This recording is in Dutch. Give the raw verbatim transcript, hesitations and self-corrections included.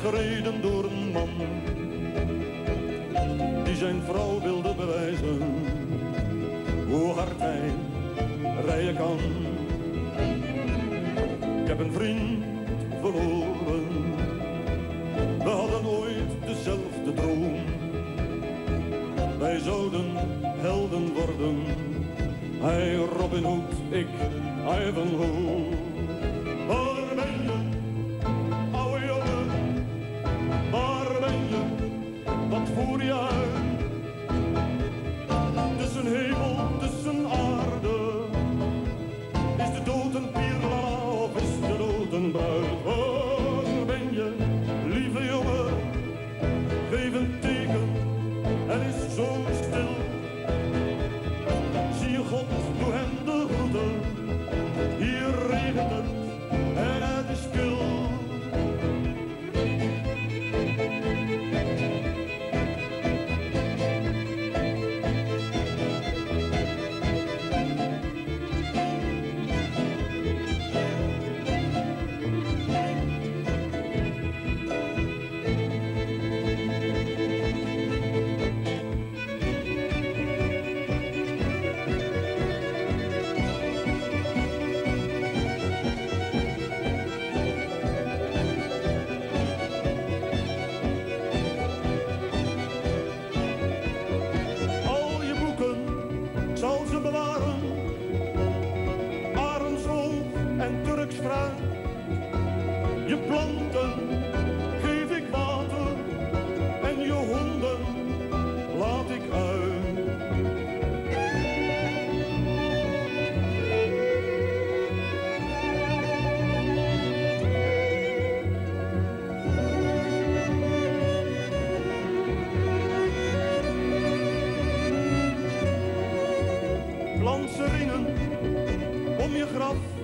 gereden door een man die zijn vrouw wilde bewijzen hoe hard hij rijden kan. Ik heb een vriend verloren, we hadden ooit dezelfde droom. Wij zouden helden worden, hij Robin Hood, ik Ivanhoe. Waar ben je, ouwe jongen, waar ben je, wat voer je uit? Tussen hemel, tussen aarde, is de dood een pierla of is de dood een bruid? Waar ben je, lieve jongen, geef een teken, er is zo stil. Zie je God, doe hem de groeten, hier regent het en het is kil. Zal ze bewaren, arendshoog en Turks fruit. Je planten geef ik water en je honden laat ik uit. Lansen ringen om je graf